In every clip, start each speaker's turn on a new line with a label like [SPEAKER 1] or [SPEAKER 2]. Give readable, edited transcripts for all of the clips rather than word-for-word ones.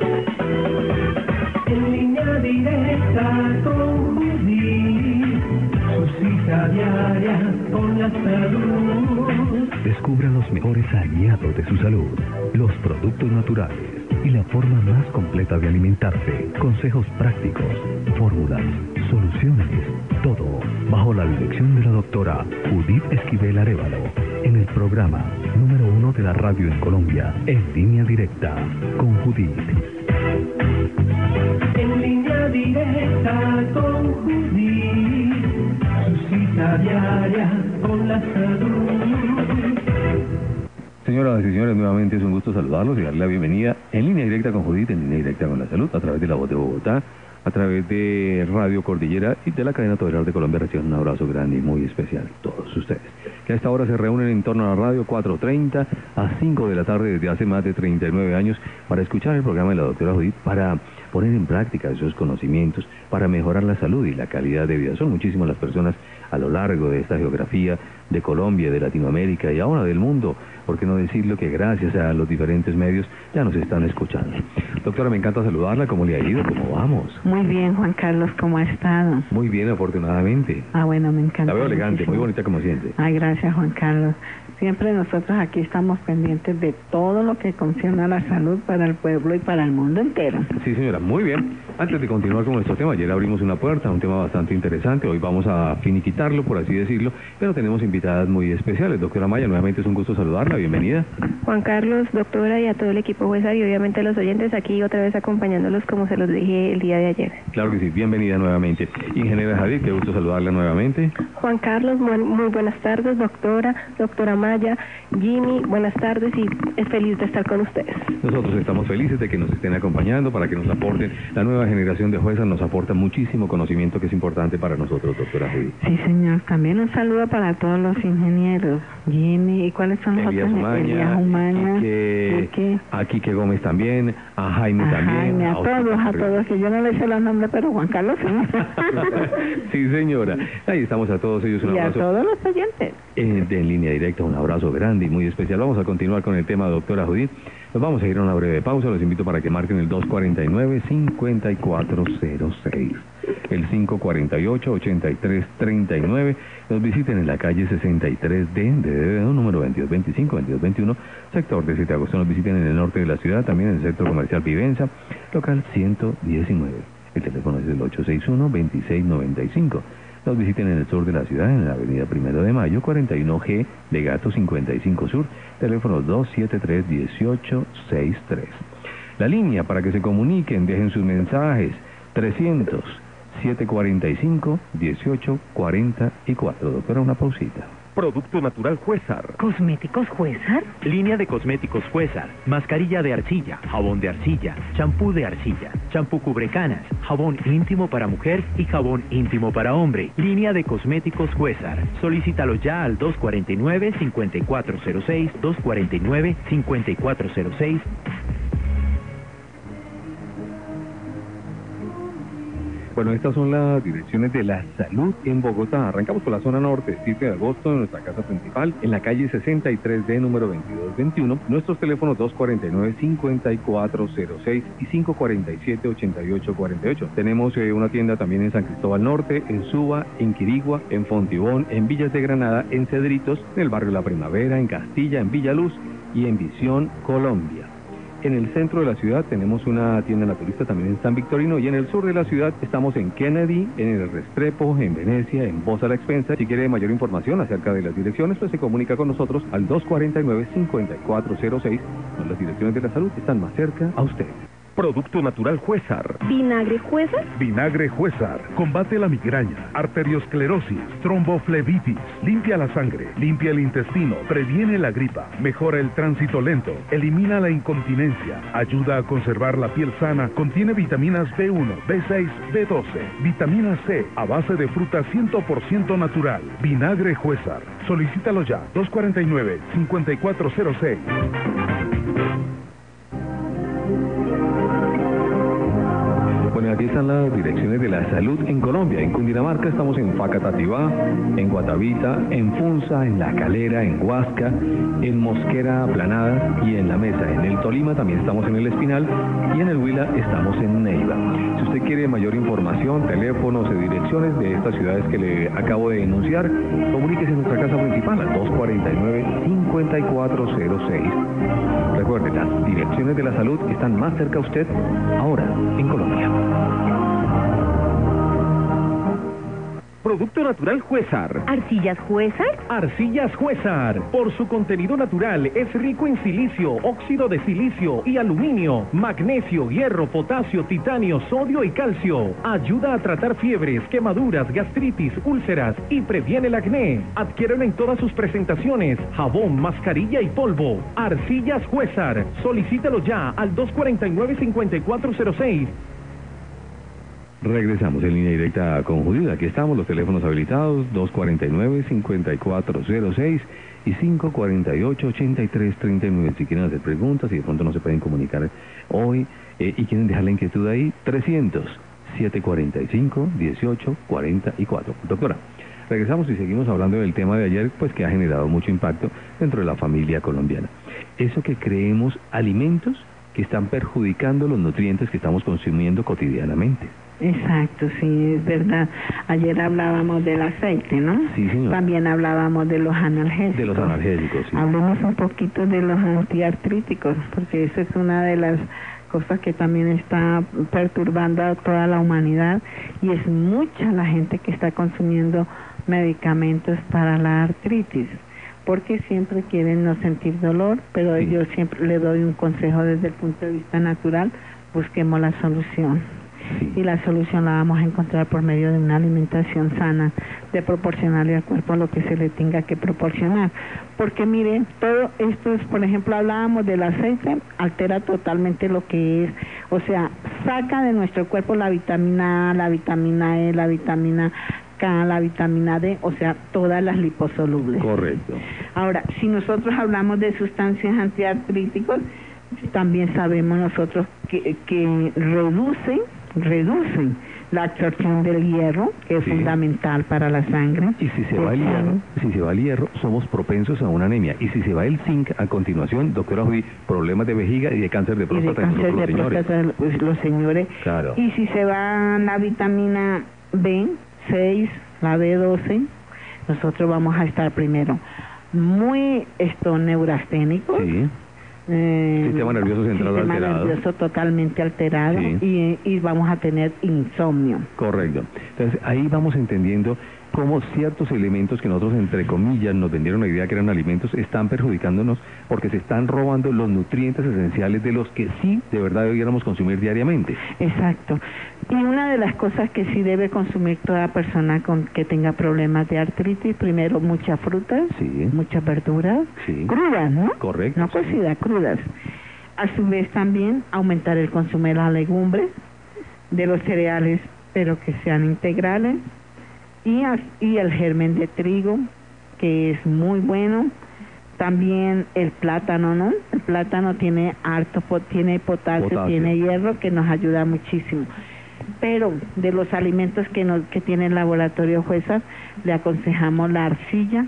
[SPEAKER 1] En línea directa con Judith, su cita diaria con la salud.
[SPEAKER 2] Descubra los mejores aliados de su salud, los productos naturales y la forma más completa de alimentarse. Consejos prácticos, fórmulas, soluciones, todo bajo la dirección de la doctora Judith Esquivel Arévalo, en el programa número 1 de la radio en Colombia, En Línea Directa con Judith.
[SPEAKER 1] En línea directa con Judith, su cita diaria con la salud.
[SPEAKER 3] Señoras y señores, nuevamente es un gusto saludarlos y darle la bienvenida en línea directa con Judith, en línea directa con la salud, a través de La Voz de Bogotá, a través de Radio Cordillera y de la cadena Todelar de Colombia. Reciban un abrazo grande y muy especial a todos ustedes, que a esta hora se reúnen en torno a la radio 4:30 a 5 de la tarde desde hace más de 39 años para escuchar el programa de la doctora Judith, para poner en práctica esos conocimientos, para mejorar la salud y la calidad de vida. Son muchísimas las personas a lo largo de esta geografía de Colombia, de Latinoamérica y ahora del mundo, por qué no decirlo, que gracias a los diferentes medios ya nos están escuchando. Doctora, me encanta saludarla. ¿Cómo le ha ido? ¿Cómo vamos?
[SPEAKER 4] Muy bien, Juan Carlos, ¿cómo ha estado?
[SPEAKER 3] Muy bien, afortunadamente.
[SPEAKER 4] Ah, bueno, me encanta.
[SPEAKER 3] La veo elegante,
[SPEAKER 4] muchísimo.
[SPEAKER 3] muy bonita como siempre.
[SPEAKER 4] Ay, gracias, Juan Carlos. Siempre nosotros aquí estamos pendientes de todo lo que concierne a la salud para el pueblo y para el mundo entero.
[SPEAKER 3] Sí, señora, muy bien. Antes de continuar con nuestro tema, ayer abrimos una puerta, un tema bastante interesante. Hoy vamos a finiquitarlo, por así decirlo, pero tenemos invitadas muy especiales. Doctora Maya, nuevamente es un gusto saludarla. Bienvenida.
[SPEAKER 5] Juan Carlos, doctora, y a todo el equipo Huesar y obviamente a los oyentes aquí otra vez acompañándolos como se los dije el día de ayer.
[SPEAKER 3] Claro que sí, bienvenida nuevamente. Ingeniera Javier, qué gusto saludarla nuevamente.
[SPEAKER 5] Juan Carlos, muy buenas tardes, doctora Maya, Jimmy, buenas tardes y es feliz de estar con ustedes.
[SPEAKER 3] Nosotros estamos felices de que nos estén acompañando, para que nos aporten. La nueva generación de juezas nos aporta muchísimo conocimiento que es importante para nosotros, doctora Judith.
[SPEAKER 4] Sí, señor. También un saludo para todos los ingenieros. Jimmy, ¿y cuáles son los
[SPEAKER 3] Elías
[SPEAKER 4] otros?
[SPEAKER 3] Umaña,
[SPEAKER 4] Umaña,
[SPEAKER 3] a Quique Gómez también, a Jaime también.
[SPEAKER 4] Jaime, a todos, que yo no le sé los nombres, pero Juan Carlos sí.
[SPEAKER 3] Sí, señora. Ahí estamos a todos ellos. Un
[SPEAKER 4] Y
[SPEAKER 3] abrazo.
[SPEAKER 4] a todos los oyentes.
[SPEAKER 3] En línea directa, un abrazo grande y muy especial. Vamos a continuar con el tema, doctora Judith. Nos vamos a ir a una breve pausa. Los invito para que marquen el 249-5406, el 548-8339. Nos visiten en la calle 63D, de número 2225, 2221, sector de 7 de agosto. Nos visiten en el norte de la ciudad, también en el sector comercial Vivenza, local 119. El teléfono es el 861-2695. Nos visiten en el sur de la ciudad, en la avenida 1 de Mayo, 41G, de Gato 55 Sur, teléfono 273-1863. La línea para que se comuniquen, dejen sus mensajes, 300-745-1844. Doctora, una pausita.
[SPEAKER 6] Producto Natural Huesar.
[SPEAKER 4] ¿Cosméticos Huesar?
[SPEAKER 6] Línea de cosméticos Huesar. Mascarilla de arcilla, jabón de arcilla, champú de arcilla, champú cubrecanas, jabón íntimo para mujer y jabón íntimo para hombre. Línea de cosméticos Huesar. Solicítalo ya al 249-5406, 249-5406.
[SPEAKER 3] Bueno, estas son las direcciones de la salud en Bogotá. Arrancamos por la zona norte, 7 de agosto, en nuestra casa principal, en la calle 63D, número 2221. Nuestros teléfonos 249-5406 y 547-8848. Tenemos una tienda también en San Cristóbal Norte, en Suba, en Quirigua, en Fontibón, en Villas de Granada, en Cedritos, en el barrio La Primavera, en Castilla, en Villaluz y en Visión, Colombia. En el centro de la ciudad tenemos una tienda naturista también en San Victorino, y en el sur de la ciudad estamos en Kennedy, en el Restrepo, en Venecia, en Voz a la Expensa. Si quiere mayor información acerca de las direcciones, pues se comunica con nosotros al 249-5406. Las direcciones de la salud están más cerca a usted.
[SPEAKER 6] Producto Natural Huesar.
[SPEAKER 5] ¿Vinagre Huesar?
[SPEAKER 7] Vinagre Huesar combate la migraña, arteriosclerosis, tromboflebitis, limpia la sangre, limpia el intestino, previene la gripa, mejora el tránsito lento, elimina la incontinencia, ayuda a conservar la piel sana, contiene vitaminas B1, B6, B12, vitamina C, a base de fruta 100% natural. Vinagre Huesar. Solicítalo ya, 249-5406.
[SPEAKER 3] Bueno, aquí están las direcciones de la salud en Colombia. En Cundinamarca estamos en Facatativá, en Guatavita, en Funza, en La Calera, en Huasca, en Mosquera Aplanada y en La Mesa. En el Tolima también estamos en El Espinal y en el Huila estamos en Neiva. Si usted quiere mayor información, teléfonos y direcciones de estas ciudades que le acabo de enunciar, comuníquese en nuestra casa principal al 249-5406. Recuerde, las direcciones de la salud están más cerca a usted ahora en Colombia.
[SPEAKER 8] Producto natural Juezar.
[SPEAKER 9] ¿Arcillas Juezar?
[SPEAKER 8] Arcillas Juezar. Por su contenido natural es rico en silicio, óxido de silicio y aluminio, magnesio, hierro, potasio, titanio, sodio y calcio. Ayuda a tratar fiebres, quemaduras, gastritis, úlceras y previene el acné. Adquieren en todas sus presentaciones jabón, mascarilla y polvo. Arcillas Juezar. Solicítalo ya al 249-5406.
[SPEAKER 3] Regresamos en línea directa con Judith. Aquí estamos, los teléfonos habilitados, 249-5406 y 548-8339. Si quieren hacer preguntas y de pronto no se pueden comunicar hoy y quieren dejar la inquietud ahí, 300-745-1844. Doctora, regresamos y seguimos hablando del tema de ayer, pues que ha generado mucho impacto dentro de la familia colombiana. Eso que creemos alimentos que están perjudicando los nutrientes que estamos consumiendo cotidianamente.
[SPEAKER 4] Exacto, sí, es verdad. Ayer hablábamos del aceite, ¿no?
[SPEAKER 3] Sí, señor.
[SPEAKER 4] También hablábamos de los analgésicos.
[SPEAKER 3] De los analgésicos, sí.
[SPEAKER 4] Hablemos un poquito de los antiartríticos, porque esa es una de las cosas que también está perturbando a toda la humanidad, y es mucha la gente que está consumiendo medicamentos para la artritis, porque siempre quieren no sentir dolor, pero sí. Yo siempre le doy un consejo desde el punto de vista natural: busquemos la solución. Sí. Y la solución la vamos a encontrar por medio de una alimentación sana, de proporcionarle al cuerpo lo que se le tenga que proporcionar. Porque mire, todo esto es, por ejemplo, hablábamos del aceite, altera totalmente lo que es, o sea, saca de nuestro cuerpo la vitamina A, la vitamina E, la vitamina K, la vitamina D, o sea, todas las liposolubles.
[SPEAKER 3] Correcto.
[SPEAKER 4] Ahora, si nosotros hablamos de sustancias antiartríticos, también sabemos nosotros que reducen la absorción del hierro, que es fundamental para la sangre.
[SPEAKER 3] Y si se va el hierro, somos propensos a una anemia. Y si se va el zinc, a continuación, doctora Judy, problemas de vejiga y de cáncer de próstata.
[SPEAKER 4] Y de cáncer de próstata, los señores.
[SPEAKER 3] Claro.
[SPEAKER 4] Y si se va la vitamina B6, la B12, nosotros vamos a estar primero muy neurasténicos.
[SPEAKER 3] Sí. Sistema nervioso central alterado.
[SPEAKER 4] Sistema nervioso totalmente alterado, sí. y vamos a tener insomnio.
[SPEAKER 3] Correcto. Entonces ahí vamos entendiendo cómo ciertos elementos que nosotros, entre comillas, nos vendieron la idea que eran alimentos, están perjudicándonos porque se están robando los nutrientes esenciales de los que sí, de verdad, debiéramos consumir diariamente.
[SPEAKER 4] Exacto. Y una de las cosas que sí debe consumir toda persona que tenga problemas de artritis, primero muchas frutas,
[SPEAKER 3] sí.
[SPEAKER 4] muchas verduras,
[SPEAKER 3] sí.
[SPEAKER 4] crudas, ¿no?
[SPEAKER 3] Correcto.
[SPEAKER 4] No cocidas, crudas. A su vez también aumentar el consumo de las legumbres, de los cereales, pero que sean integrales, y el germen de trigo, que es muy bueno. También el plátano, ¿no? El plátano tiene tiene potasio, tiene hierro, que nos ayuda muchísimo. Pero de los alimentos que tiene el laboratorio Juezar, le aconsejamos la arcilla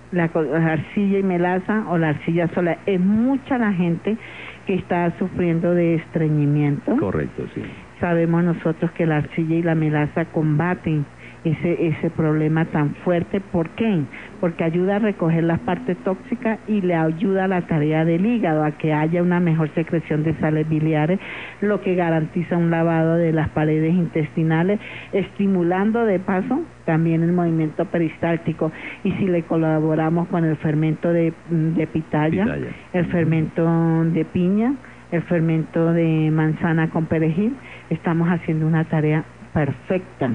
[SPEAKER 4] y melaza, o la arcilla sola. Es mucha la gente que está sufriendo de estreñimiento.
[SPEAKER 3] Correcto, sí.
[SPEAKER 4] Sabemos nosotros que la arcilla y la melaza combaten ese problema tan fuerte. ¿Por qué? Porque ayuda a recoger las partes tóxicas y le ayuda a la tarea del hígado, a que haya una mejor secreción de sales biliares, lo que garantiza un lavado de las paredes intestinales, estimulando de paso también el movimiento peristáltico. Y si le colaboramos con el fermento de pitaya, el fermento de piña, el fermento de manzana con perejil, estamos haciendo una tarea perfecta.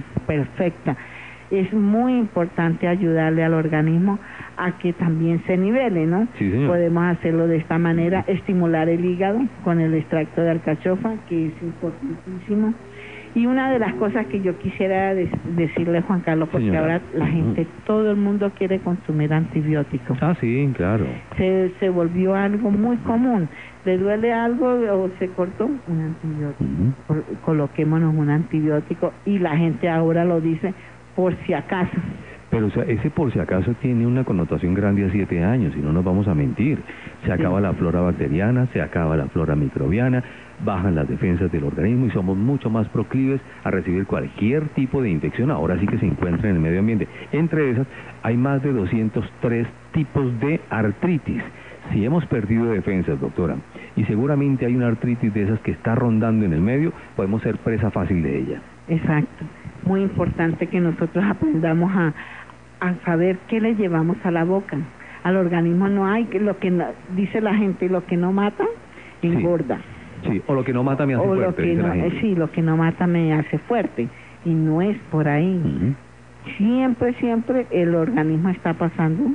[SPEAKER 4] Es muy importante ayudarle al organismo a que también se nivele, ¿no?
[SPEAKER 3] Sí, señor.
[SPEAKER 4] Podemos hacerlo de esta manera, estimular el hígado con el extracto de alcachofa, que es importantísimo, Y una de las cosas que yo quisiera decirle, Juan Carlos, porque
[SPEAKER 3] Señora.
[SPEAKER 4] ahora la gente, todo el mundo quiere consumir antibióticos.
[SPEAKER 3] Ah, sí, claro.
[SPEAKER 4] Se volvió algo muy común. Le duele algo o se cortó un antibiótico. Coloquémonos un antibiótico y la gente ahora lo dice por si acaso.
[SPEAKER 3] Pero o sea, ese por si acaso tiene una connotación grande a 7 años, y no nos vamos a mentir. Se acaba la flora bacteriana, se acaba la flora microbiana, bajan las defensas del organismo y somos mucho más proclives a recibir cualquier tipo de infección, ahora sí que se encuentra en el medio ambiente. Entre esas, hay más de 203 tipos de artritis. Si hemos perdido defensas, doctora, y seguramente hay una artritis de esas que está rondando en el medio, podemos ser presa fácil de ella.
[SPEAKER 4] Exacto. Muy importante que nosotros aprendamos a saber qué le llevamos a la boca. Al organismo no hay, lo que dice la gente, lo que no mata, engorda.
[SPEAKER 3] Sí, o lo que no mata me hace fuerte, dice la gente.
[SPEAKER 4] Sí, lo que no mata me hace fuerte. Y no es por ahí. Siempre el organismo está pasando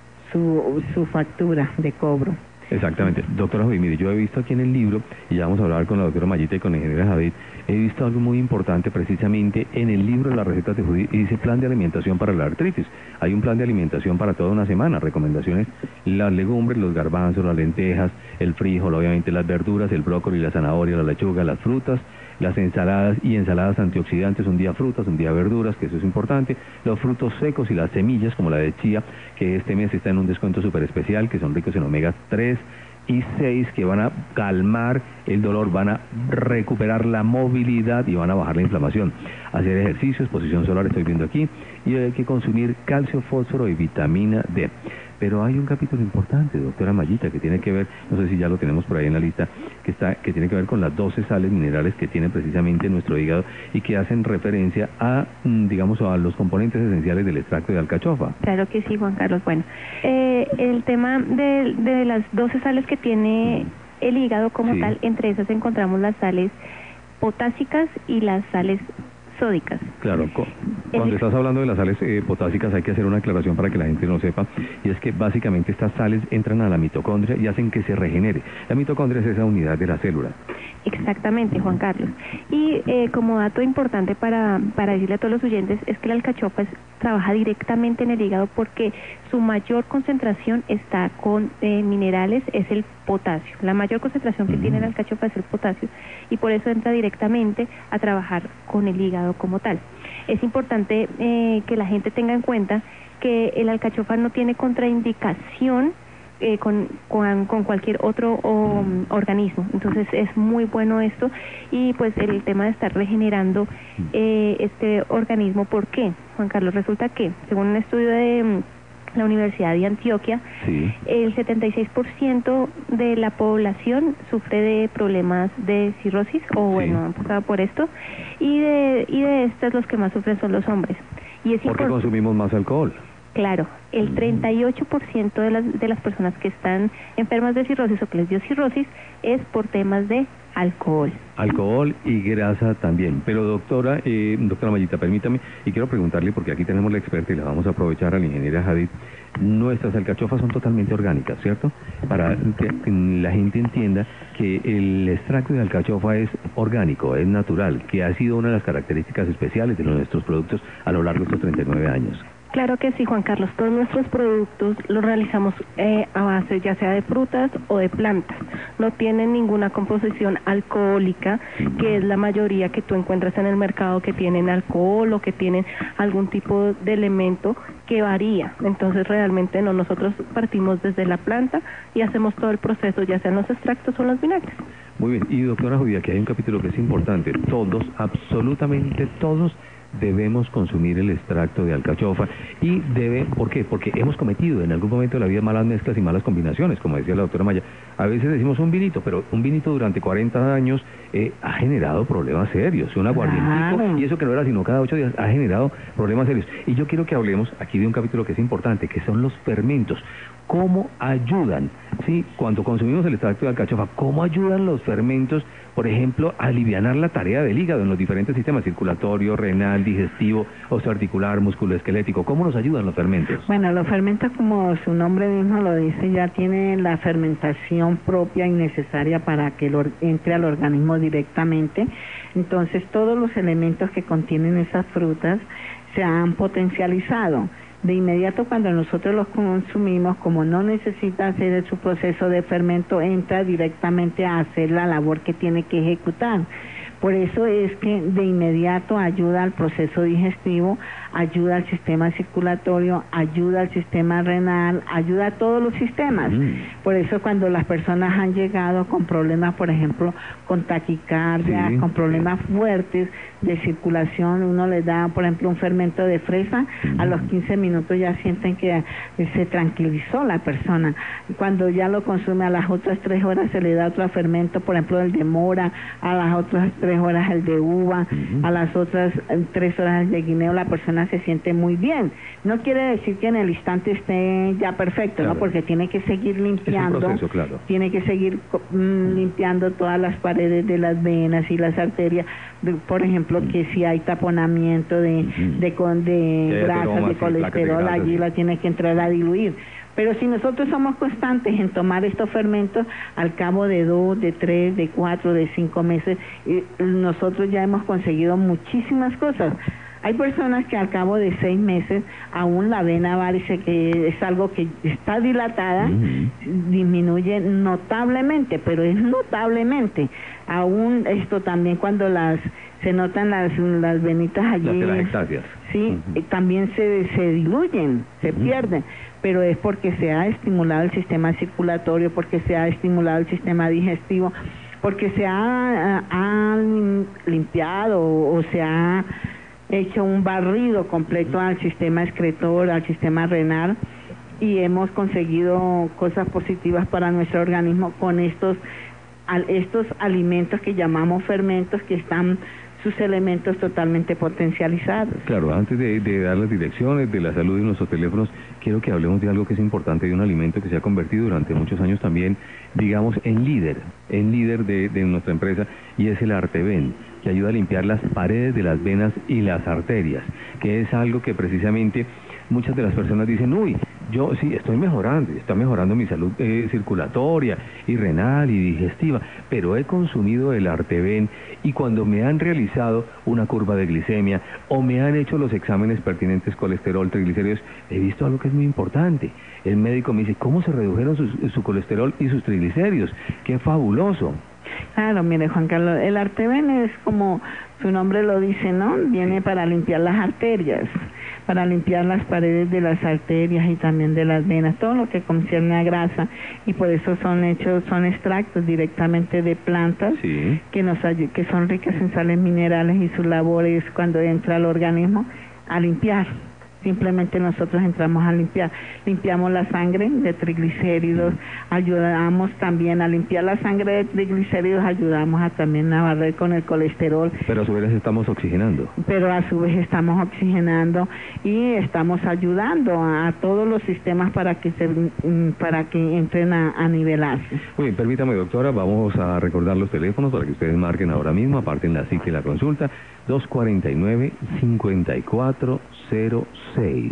[SPEAKER 4] su factura de cobro.
[SPEAKER 3] Exactamente. Doctora Judith, mire, yo he visto aquí en el libro, y ya vamos a hablar con la doctora Mayita y con la ingeniera Javid, he visto algo muy importante precisamente en el libro de las recetas de Judith, y dice plan de alimentación para la artritis. Hay un plan de alimentación para toda una semana, recomendaciones: las legumbres, los garbanzos, las lentejas, el frijol, obviamente las verduras, el brócoli, la zanahoria, la lechuga, las frutas, las ensaladas y ensaladas antioxidantes, un día frutas, un día verduras, que eso es importante, los frutos secos y las semillas, como la de chía, que este mes está en un descuento súper especial, que son ricos en omegas 3 y 6, que van a calmar el dolor, van a recuperar la movilidad y van a bajar la inflamación. Hacer ejercicio, exposición solar, estoy viendo aquí, y hay que consumir calcio, fósforo y vitamina D. Pero hay un capítulo importante, doctora Mayita, que tiene que ver, no sé si ya lo tenemos por ahí en la lista, que tiene que ver con las 12 sales minerales que tiene precisamente nuestro hígado y que hacen referencia a, digamos, a los componentes esenciales del extracto de alcachofa.
[SPEAKER 5] Claro que sí, Juan Carlos. Bueno, el tema de las 12 sales que tiene el hígado como tal, entre esas encontramos las sales potásicas y las sales sódicas.
[SPEAKER 3] Claro, cuando estás hablando de las sales potásicas hay que hacer una aclaración para que la gente no sepa, y es que básicamente estas sales entran a la mitocondria y hacen que se regenere. La mitocondria es esa unidad de la célula.
[SPEAKER 5] Exactamente, Juan Carlos. Y como dato importante para decirle a todos los oyentes, es que la alcachofa trabaja directamente en el hígado porque su mayor concentración está con minerales, es el potasio. La mayor concentración que tiene la alcachofa es el potasio, y por eso entra directamente a trabajar con el hígado como tal. Es importante que la gente tenga en cuenta que el alcachofa no tiene contraindicación con cualquier otro organismo. Entonces es muy bueno esto, y pues el tema de estar regenerando este organismo. ¿Por qué, Juan Carlos? Resulta que, según un estudio de la Universidad de Antioquia, el 76% de la población sufre de problemas de cirrosis, o bueno, han pasado por esto, y de estas los que más sufren son los hombres. Y es
[SPEAKER 3] porque consumimos más alcohol.
[SPEAKER 5] Claro, el 38% de las personas que están enfermas de cirrosis o que les dio cirrosis es por temas de alcohol. Alcohol
[SPEAKER 3] y grasa también. Pero doctora Mayita, permítame, y quiero preguntarle, porque aquí tenemos la experta y la vamos a aprovechar, a la ingeniera Jadid. Nuestras alcachofas son totalmente orgánicas, ¿cierto? Para que la gente entienda que el extracto de alcachofa es orgánico, es natural, que ha sido una de las características especiales de nuestros productos a lo largo de estos 39 años.
[SPEAKER 5] Claro que sí, Juan Carlos. Todos nuestros productos los realizamos a base ya sea de frutas o de plantas. No tienen ninguna composición alcohólica, que es la mayoría que tú encuentras en el mercado, que tienen alcohol o que tienen algún tipo de elemento que varía. Entonces realmente no, nosotros partimos desde la planta y hacemos todo el proceso, ya sean los extractos o los vinagres.
[SPEAKER 3] Muy bien. Y doctora Judith, aquí hay un capítulo que es importante. Todos, absolutamente todos, debemos consumir el extracto de alcachofa. Y ¿por qué? Porque hemos cometido en algún momento de la vida malas mezclas y malas combinaciones, como decía la doctora Maya. A veces decimos un vinito, pero un vinito durante 40 años ha generado problemas serios. Un aguardientico, y eso que no era sino cada 8 días, ha generado problemas serios. Y yo quiero que hablemos aquí de un capítulo que es importante, que son los fermentos. ¿Cómo ayudan? sí, cuando consumimos el extracto de alcachofa, ¿cómo ayudan los fermentos, por ejemplo, a alivianar la tarea del hígado en los diferentes sistemas circulatorio, renal, digestivo, osteoarticular, musculoesquelético? ¿Cómo nos ayudan los fermentos?
[SPEAKER 4] Bueno, los fermentos, como su nombre mismo lo dice, ya tienen la fermentación propia y necesaria para que entre al organismo directamente. Entonces, todos los elementos que contienen esas frutas se han potencializado. De inmediato, cuando nosotros los consumimos, como no necesita hacer su proceso de fermento, entra directamente a hacer la labor que tiene que ejecutar. Por eso es que de inmediato ayuda al proceso digestivo, ayuda al sistema circulatorio, ayuda al sistema renal, ayuda a todos los sistemas. Por eso cuando las personas han llegado con problemas, por ejemplo, con taquicardia, con problemas fuertes de circulación, uno les da, por ejemplo, un fermento de fresa, a los 15 minutos ya sienten que se tranquilizó la persona. Cuando ya lo consume, a las otras 3 horas se le da otro fermento, por ejemplo, el de mora, a las otras 3 horas el de uva, a las otras 3 horas el de guineo, la persona se siente muy bien. No quiere decir que en el instante esté ya perfecto, ¿no? Porque tiene que seguir limpiando, tiene que seguir limpiando todas las paredes de las venas y las arterias, por ejemplo, que si hay taponamiento de grasas, de colesterol, allí la tiene que entrar a diluir. Pero si nosotros somos constantes en tomar estos fermentos, al cabo de 2, de 3, de 4, de 5 meses, nosotros ya hemos conseguido muchísimas cosas. Hay personas que al cabo de 6 meses, aún la vena varice, que es algo que está dilatada, disminuye notablemente, pero es notablemente. Aún esto también cuando se notan las venitas allí, sí, también se diluyen, se pierden, pero es porque se ha estimulado el sistema circulatorio, porque se ha estimulado el sistema digestivo, porque se ha limpiado o se ha hecho un barrido completo al sistema excretor, al sistema renal, y hemos conseguido cosas positivas para nuestro organismo con estos alimentos que llamamos fermentos, que están sus elementos totalmente potencializados.
[SPEAKER 3] Claro, antes de dar las direcciones de la salud y nuestros teléfonos, quiero que hablemos de algo que es importante, de un alimento que se ha convertido durante muchos años también, digamos, en líder de nuestra empresa, y es el Arteven, que ayuda a limpiar las paredes de las venas y las arterias, que es algo que precisamente muchas de las personas dicen, uy, yo sí, está mejorando mi salud circulatoria y renal y digestiva, pero he consumido el Arteven y cuando me han realizado una curva de glicemia o me han hecho los exámenes pertinentes, colesterol, triglicéridos, he visto algo que es muy importante. El médico me dice, ¿cómo se redujeron su colesterol y sus triglicéridos? ¡Qué fabuloso!
[SPEAKER 4] Claro, mire, Juan Carlos, el Arteven es como su nombre lo dice, ¿no? Viene para limpiar las arterias, para limpiar las paredes de las arterias y también de las venas, todo lo que concierne a grasa, y por eso son extractos directamente de plantas que son ricas en sales minerales, y su labor es, cuando entra al organismo, a limpiar. Simplemente nosotros entramos a limpiamos la sangre de triglicéridos, ayudamos también a limpiar la sangre de triglicéridos, ayudamos también a barrer con el colesterol.
[SPEAKER 3] Pero a su vez estamos oxigenando.
[SPEAKER 4] Y estamos ayudando a todos los sistemas para que entren a nivelarse.
[SPEAKER 3] Muy bien, permítame, doctora, vamos a recordar los teléfonos para que ustedes marquen ahora mismo, aparten la cita y la consulta, 249-5406,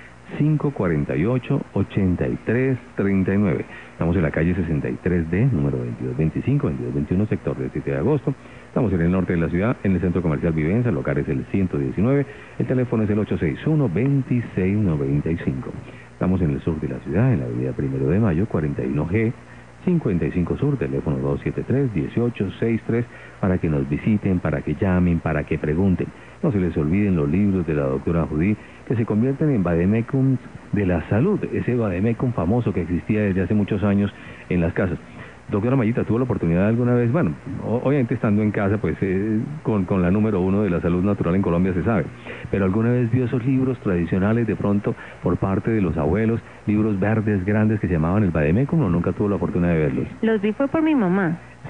[SPEAKER 3] 548-8339. Estamos en la calle 63D, número 2225, 2221, sector del 7 de agosto. Estamos en el norte de la ciudad, en el Centro Comercial Vivenza, el local es el 119, el teléfono es el 861-2695. Estamos en el sur de la ciudad, en la avenida 1 de Mayo, 41G, 55 Sur, teléfono 273-1863, para que nos visiten, para que llamen, para que pregunten. No se les olviden los libros de la doctora Judith, que se convierten en vademecums de la salud, ese vademecum famoso que existía desde hace muchos años en las casas. Doctora Mayita, ¿tuvo la oportunidad alguna vez, bueno, obviamente estando en casa, pues con la número 1 de la salud natural en Colombia se sabe, pero alguna vez vio esos libros tradicionales de pronto por parte de los abuelos, libros verdes grandes que se llamaban el vademecum, o nunca tuvo la oportunidad de verlos?
[SPEAKER 5] Los vi fue por mi mamá.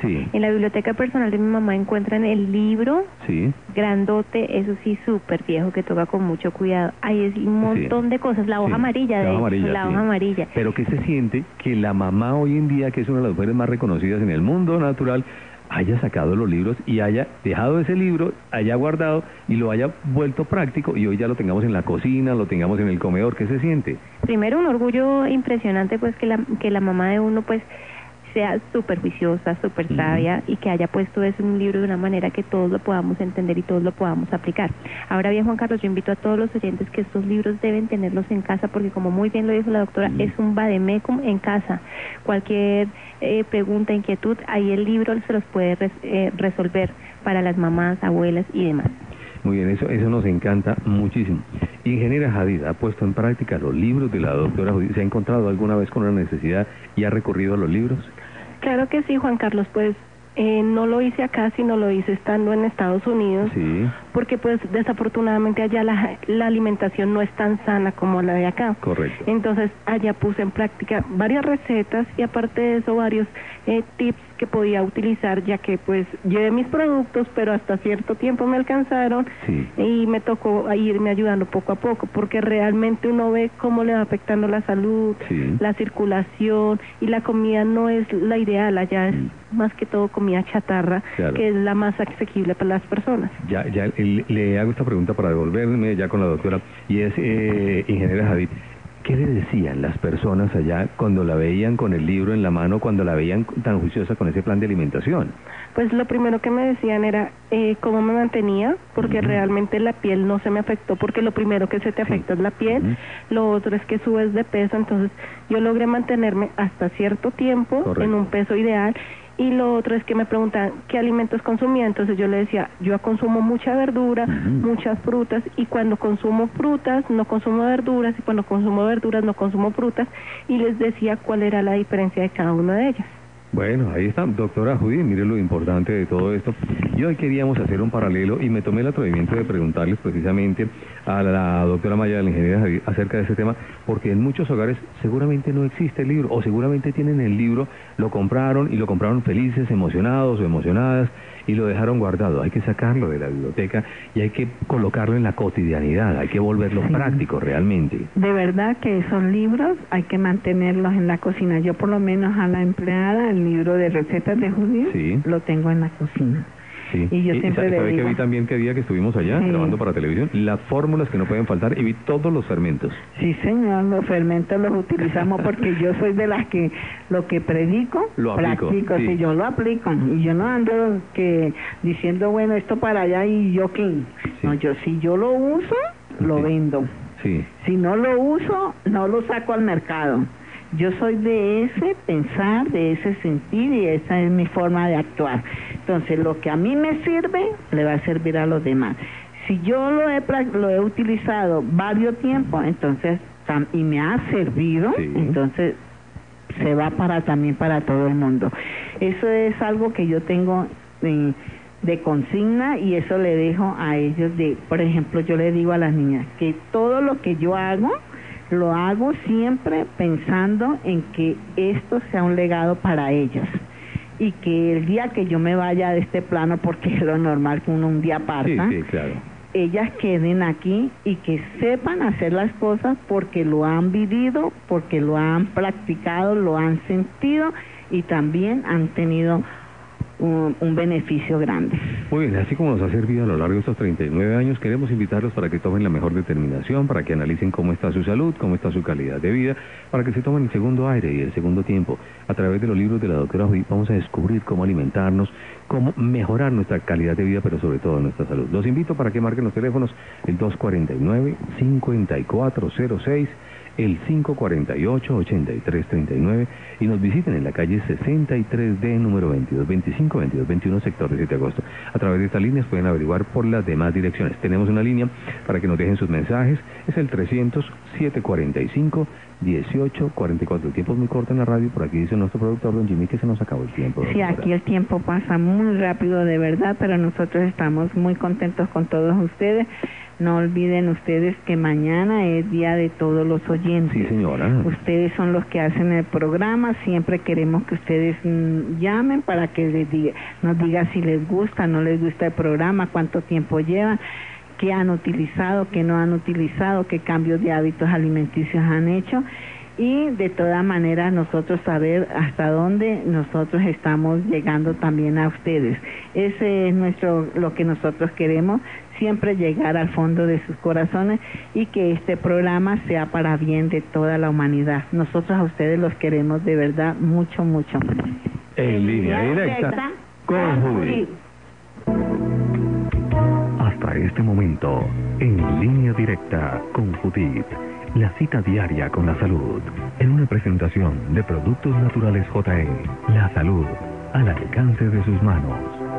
[SPEAKER 3] Sí.
[SPEAKER 5] En la biblioteca personal de mi mamá encuentran el libro
[SPEAKER 3] Sí.
[SPEAKER 5] grandote, eso sí, súper viejo, que toca con mucho cuidado. Ahí es un montón de cosas, la hoja
[SPEAKER 3] Sí,
[SPEAKER 5] amarilla,
[SPEAKER 3] la
[SPEAKER 5] de
[SPEAKER 3] hoja
[SPEAKER 5] hecho,
[SPEAKER 3] amarilla,
[SPEAKER 5] la
[SPEAKER 3] sí.
[SPEAKER 5] hoja amarilla.
[SPEAKER 3] Pero ¿qué se siente que la mamá hoy en día, que es una de las mujeres más reconocidas en el mundo natural, haya sacado los libros y haya dejado ese libro, haya guardado y lo haya vuelto práctico y hoy ya lo tengamos en la cocina, lo tengamos en el comedor? ¿Qué se siente?
[SPEAKER 5] Primero, un orgullo impresionante, pues, que la mamá de uno, pues, sea súper juiciosa, súper sabia y que haya puesto eso en un libro de una manera que todos lo podamos entender y todos lo podamos aplicar. Ahora bien, Juan Carlos, yo invito a todos los oyentes que estos libros deben tenerlos en casa porque, como muy bien lo dijo la doctora, es un vademecum en casa. Cualquier pregunta, inquietud, ahí el libro se los puede resolver para las mamás, abuelas y demás.
[SPEAKER 3] Muy bien, eso nos encanta muchísimo. Ingeniera Hadid, ¿ha puesto en práctica los libros de la doctora Judith? ¿Se ha encontrado alguna vez con una necesidad y ha recurrido a los libros?
[SPEAKER 9] Claro que sí, Juan Carlos, pues no lo hice acá, sino lo hice estando en Estados Unidos,
[SPEAKER 3] Sí.
[SPEAKER 9] porque pues desafortunadamente allá la alimentación no es tan sana como la de acá.
[SPEAKER 3] Correcto.
[SPEAKER 9] Entonces allá puse en práctica varias recetas y aparte de eso varios tips que podía utilizar, ya que pues llevé mis productos, pero hasta cierto tiempo me alcanzaron
[SPEAKER 3] Sí.
[SPEAKER 9] y me tocó irme ayudando poco a poco, porque realmente uno ve cómo le va afectando la salud,
[SPEAKER 3] Sí.
[SPEAKER 9] la circulación, y la comida no es la ideal, allá es más que todo comida chatarra,
[SPEAKER 3] Claro.
[SPEAKER 9] que es la más asequible para las personas.
[SPEAKER 3] Ya le hago esta pregunta para devolverme ya con la doctora, y es, ingeniera Hadid, ¿qué le decían las personas allá cuando la veían con el libro en la mano, cuando la veían tan juiciosa con ese plan de alimentación?
[SPEAKER 9] Pues lo primero que me decían era cómo me mantenía, porque realmente la piel no se me afectó, porque lo primero que se te afecta es la piel, lo otro es que subes de peso, entonces yo logré mantenerme hasta cierto tiempo en un peso ideal. Y lo otro es que me preguntaban qué alimentos consumía, entonces yo le decía, yo consumo mucha verdura, muchas frutas, y cuando consumo frutas no consumo verduras, y cuando consumo verduras no consumo frutas, y les decía cuál era la diferencia de cada una de ellas.
[SPEAKER 3] Bueno, ahí está, doctora Judith, mire lo importante de todo esto. Y hoy queríamos hacer un paralelo y me tomé el atrevimiento de preguntarles precisamente a la doctora Maya, de la ingeniera Judith, acerca de ese tema, porque en muchos hogares seguramente no existe el libro, o seguramente tienen el libro, lo compraron felices, emocionados o emocionadas, y lo dejaron guardado. Hay que sacarlo de la biblioteca y hay que colocarlo en la cotidianidad, hay que volverlo práctico realmente.
[SPEAKER 4] De verdad que esos libros hay que mantenerlos en la cocina. Yo por lo menos a la empleada, el libro de recetas de Judith, lo tengo en la cocina.
[SPEAKER 3] Sí.
[SPEAKER 4] Y yo siempre le
[SPEAKER 3] ¿sabe
[SPEAKER 4] digo...
[SPEAKER 3] que vi también que día que estuvimos allá grabando para televisión? Las fórmulas que no pueden faltar, y vi todos los fermentos.
[SPEAKER 4] Sí, señor, los fermentos los utilizamos porque yo soy de las que lo que predico,
[SPEAKER 3] lo aplico.
[SPEAKER 4] Practico, sí, yo lo aplico. Y yo no ando diciendo, bueno, esto para allá y yo qué. No, si yo lo uso, lo vendo.
[SPEAKER 3] Sí.
[SPEAKER 4] Si no lo uso, no lo saco al mercado. Yo soy de ese pensar, de ese sentir, y esa es mi forma de actuar. Entonces, lo que a mí me sirve, le va a servir a los demás. Si yo lo he utilizado varios tiempos, entonces, y me ha servido, entonces se va también para todo el mundo. Eso es algo que yo tengo de consigna, y eso le dejo a ellos por ejemplo, yo le digo a las niñas que todo lo que yo hago, lo hago siempre pensando en que esto sea un legado para ellas, y que el día que yo me vaya de este plano, porque es lo normal que uno un día parta,
[SPEAKER 3] Sí, claro.
[SPEAKER 4] ellas queden aquí y que sepan hacer las cosas porque lo han vivido, porque lo han practicado, lo han sentido, y también han tenido un beneficio grande.
[SPEAKER 3] Muy bien, así como nos ha servido a lo largo de estos 39 años, queremos invitarlos para que tomen la mejor determinación, para que analicen cómo está su salud, cómo está su calidad de vida, para que se tomen el segundo aire y el segundo tiempo. A través de los libros de la doctora Judith vamos a descubrir cómo alimentarnos, cómo mejorar nuestra calidad de vida, pero sobre todo nuestra salud. Los invito para que marquen los teléfonos, el 249-5406, el 548-8339, y nos visiten en la calle 63D, número 22, 25, 22, 21, sector de 7 de agosto. A través de estas líneas pueden averiguar por las demás direcciones. Tenemos una línea para que nos dejen sus mensajes, es el 300-745-1844. El tiempo es muy corto en la radio, por aquí dice nuestro productor, don Jimmy, que se nos acabó el tiempo.
[SPEAKER 4] Sí, aquí el tiempo pasa muy rápido, de verdad, pero nosotros estamos muy contentos con todos ustedes. No olviden ustedes que mañana es Día de Todos los Oyentes.
[SPEAKER 3] Sí, señora.
[SPEAKER 4] Ustedes son los que hacen el programa. Siempre queremos que ustedes llamen para que nos digan si les gusta, no les gusta el programa, cuánto tiempo llevan, qué han utilizado, qué no han utilizado, qué cambios de hábitos alimenticios han hecho. Y de todas maneras nosotros saber hasta dónde nosotros estamos llegando también a ustedes. Ese es lo que nosotros queremos, siempre llegar al fondo de sus corazones y que este programa sea para bien de toda la humanidad. Nosotros a ustedes los queremos de verdad mucho, mucho.
[SPEAKER 3] En línea directa con Judith.
[SPEAKER 2] Hasta este momento, en línea directa con Judith. La cita diaria con la salud, en una presentación de Productos Naturales JE. La salud al alcance de sus manos.